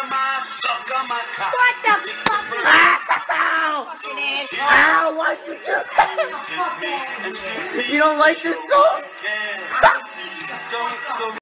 What the fuck is that? Ow, why'd you do that? You don't like this song?